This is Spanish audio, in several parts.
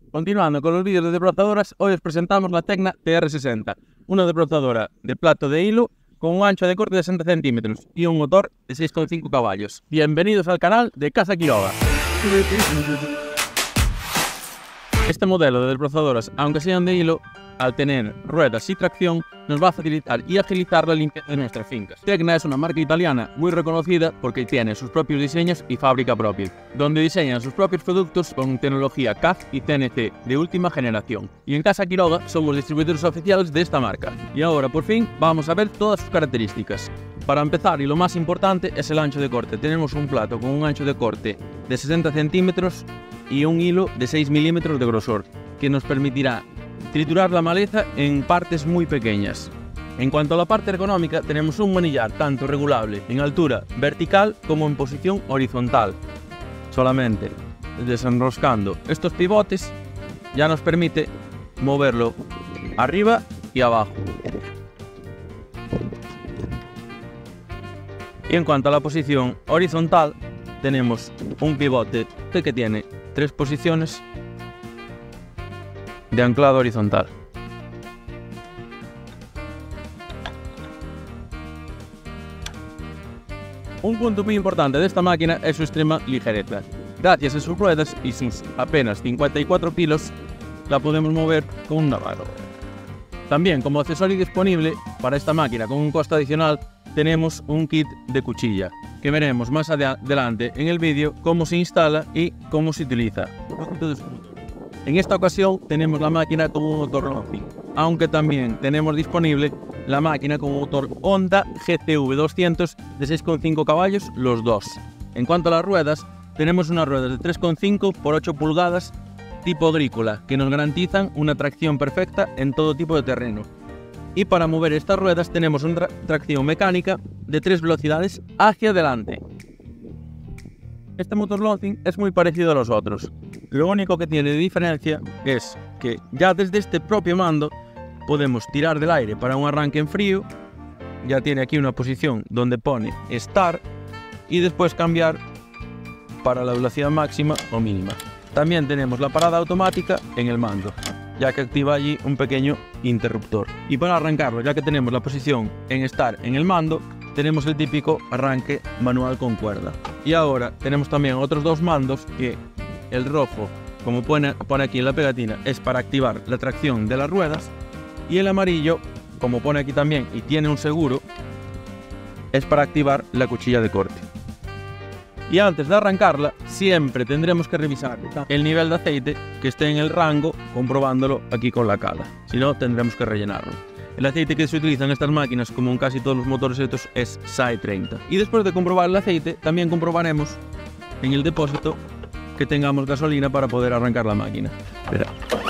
Continuando con los vídeos de desbrozadoras, hoy os presentamos la Tecna TR60, una desbrozadora de plato de hilo con un ancho de corte de 60 centímetros y un motor de 6,5 caballos. Bienvenidos al canal de Casa Quiroga. Este modelo de desbrozadoras, aunque sean de hilo, al tener ruedas y tracción, nos va a facilitar y agilizar la limpieza de nuestras fincas. Tecna es una marca italiana muy reconocida porque tiene sus propios diseños y fábrica propia, donde diseñan sus propios productos con tecnología CAF y CNC de última generación. Y en Casa Quiroga somos distribuidores oficiales de esta marca. Y ahora por fin vamos a ver todas sus características. Para empezar, y lo más importante, es el ancho de corte. Tenemos un plato con un ancho de corte de 60 centímetros y un hilo de 6 milímetros de grosor, que nos permitirá triturar la maleza en partes muy pequeñas. En cuanto a la parte ergonómica, tenemos un manillar tanto regulable en altura vertical como en posición horizontal. Solamente desenroscando estos pivotes ya nos permite moverlo arriba y abajo. Y en cuanto a la posición horizontal, tenemos un pivote que tiene 3 posiciones de anclado horizontal. Un punto muy importante de esta máquina es su extrema ligereza. Gracias a sus ruedas y sus apenas 54 kilos, la podemos mover con una mano. También, como accesorio disponible para esta máquina con un costo adicional, tenemos un kit de cuchilla, que veremos más adelante en el vídeo cómo se instala y cómo se utiliza. En esta ocasión tenemos la máquina con un motor Loncing, aunque también tenemos disponible la máquina con un motor Honda GCV 200 de 6,5 caballos los dos. En cuanto a las ruedas, tenemos unas ruedas de 3,5 por 8 pulgadas tipo agrícola que nos garantizan una tracción perfecta en todo tipo de terreno. Y para mover estas ruedas tenemos una tracción mecánica de 3 velocidades hacia adelante. Este motor Loncing es muy parecido a los otros. Lo único que tiene de diferencia es que ya desde este propio mando podemos tirar del aire para un arranque en frío. Ya tiene aquí una posición donde pone Start y después cambiar para la velocidad máxima o mínima. También tenemos la parada automática en el mando, ya que activa allí un pequeño interruptor. Y para arrancarlo, ya que tenemos la posición en Start en el mando, tenemos el típico arranque manual con cuerda. Y ahora tenemos también otros dos mandos que el rojo, como pone aquí en la pegatina, es para activar la tracción de las ruedas, y el amarillo, como pone aquí también y tiene un seguro, es para activar la cuchilla de corte. Y antes de arrancarla, siempre tendremos que revisar el nivel de aceite que esté en el rango, comprobándolo aquí con la cala. Si no, tendremos que rellenarlo. El aceite que se utiliza en estas máquinas, como en casi todos los motores estos, es SAE 30. Y después de comprobar el aceite, también comprobaremos en el depósito que tengamos gasolina para poder arrancar la máquina. Espera.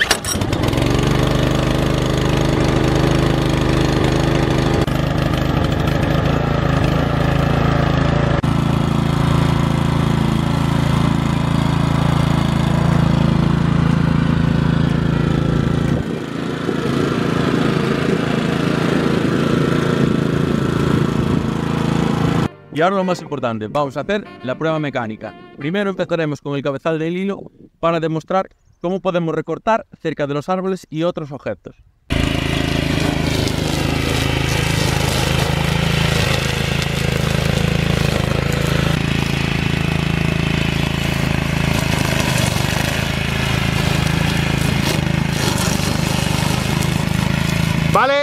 Y ahora lo más importante, vamos a hacer la prueba mecánica. Primero empezaremos con el cabezal del hilo para demostrar cómo podemos recortar cerca de los árboles y otros objetos. Vale.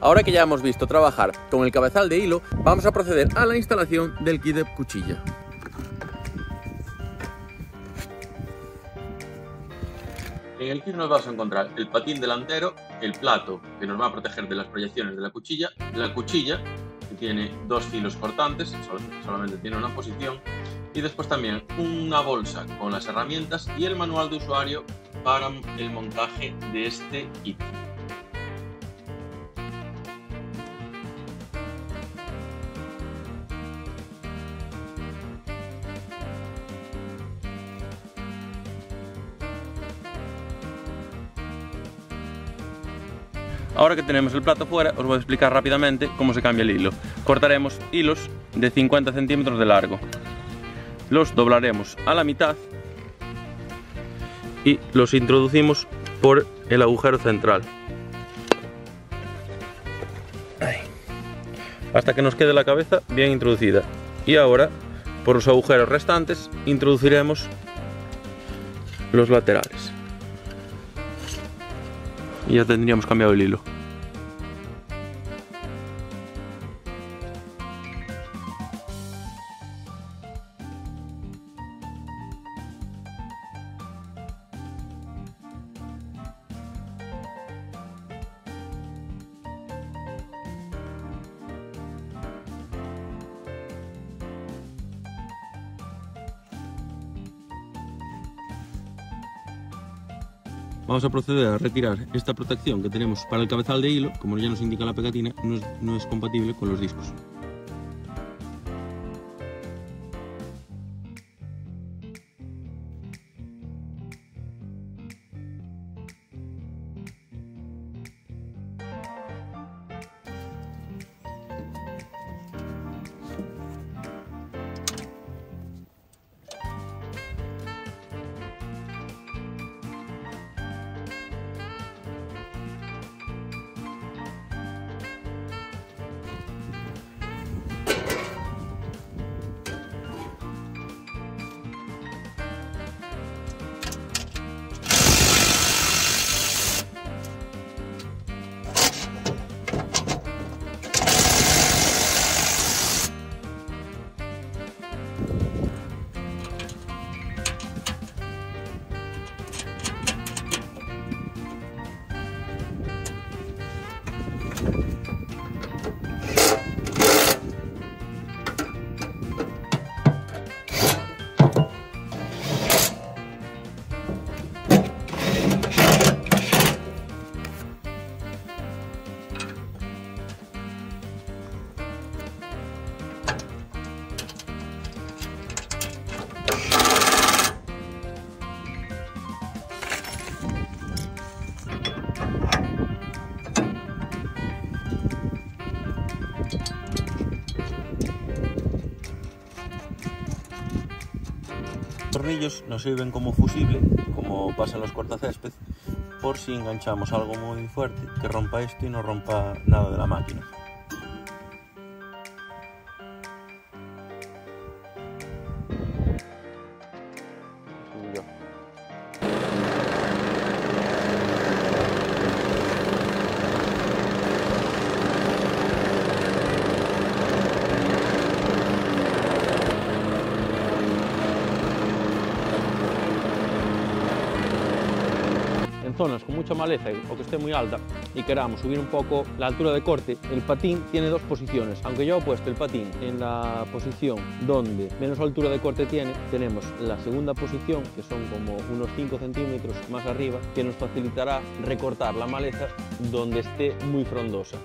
Ahora que ya hemos visto trabajar con el cabezal de hilo, vamos a proceder a la instalación del kit de cuchilla. En el kit nos vamos a encontrar el patín delantero, el plato que nos va a proteger de las proyecciones de la cuchilla que tiene dos filos cortantes, solamente tiene una posición, y después también una bolsa con las herramientas y el manual de usuario para el montaje de este kit. Ahora que tenemos el plato fuera, os voy a explicar rápidamente cómo se cambia el hilo. Cortaremos hilos de 50 centímetros de largo. Los doblaremos a la mitad y los introducimos por el agujero central. Hasta que nos quede la cabeza bien introducida. Y ahora, por los agujeros restantes, introduciremos los laterales. Y ya tendríamos cambiado el hilo. Vamos a proceder a retirar esta protección que tenemos para el cabezal de hilo. Como ya nos indica la pegatina, no es compatible con los discos. Los tornillos nos sirven como fusible, como pasa en los cortacésped, por si enganchamos algo muy fuerte que rompa esto y no rompa nada de la máquina. Zonas con mucha maleza o que esté muy alta y queramos subir un poco la altura de corte, el patín tiene dos posiciones. Aunque yo he puesto el patín en la posición donde menos altura de corte tiene, tenemos la segunda posición, que son como unos 5 centímetros más arriba, que nos facilitará recortar la maleza donde esté muy frondosa.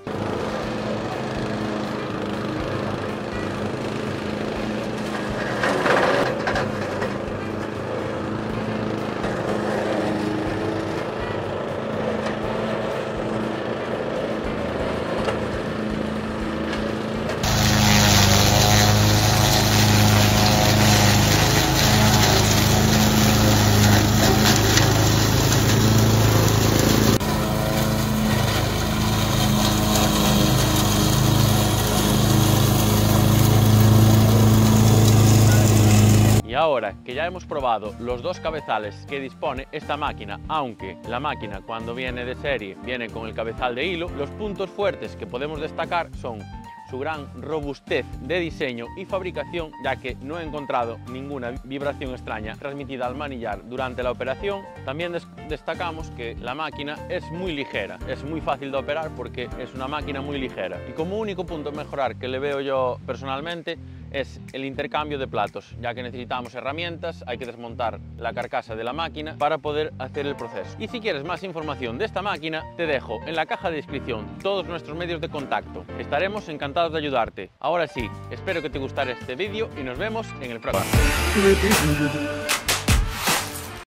ahora que ya hemos probado los dos cabezales que dispone esta máquina, aunque la máquina cuando viene de serie viene con el cabezal de hilo, los puntos fuertes que podemos destacar son su gran robustez de diseño y fabricación, ya que no he encontrado ninguna vibración extraña transmitida al manillar durante la operación. También destacamos que la máquina es muy ligera, es muy fácil de operar porque es una máquina muy ligera. Y como único punto a mejorar que le veo yo personalmente es el intercambio de platos, ya que necesitamos herramientas, hay que desmontar la carcasa de la máquina para poder hacer el proceso. Y si quieres más información de esta máquina, te dejo en la caja de descripción todos nuestros medios de contacto. Estaremos encantados de ayudarte. Ahora sí, espero que te gustara este vídeo y nos vemos en el próximo.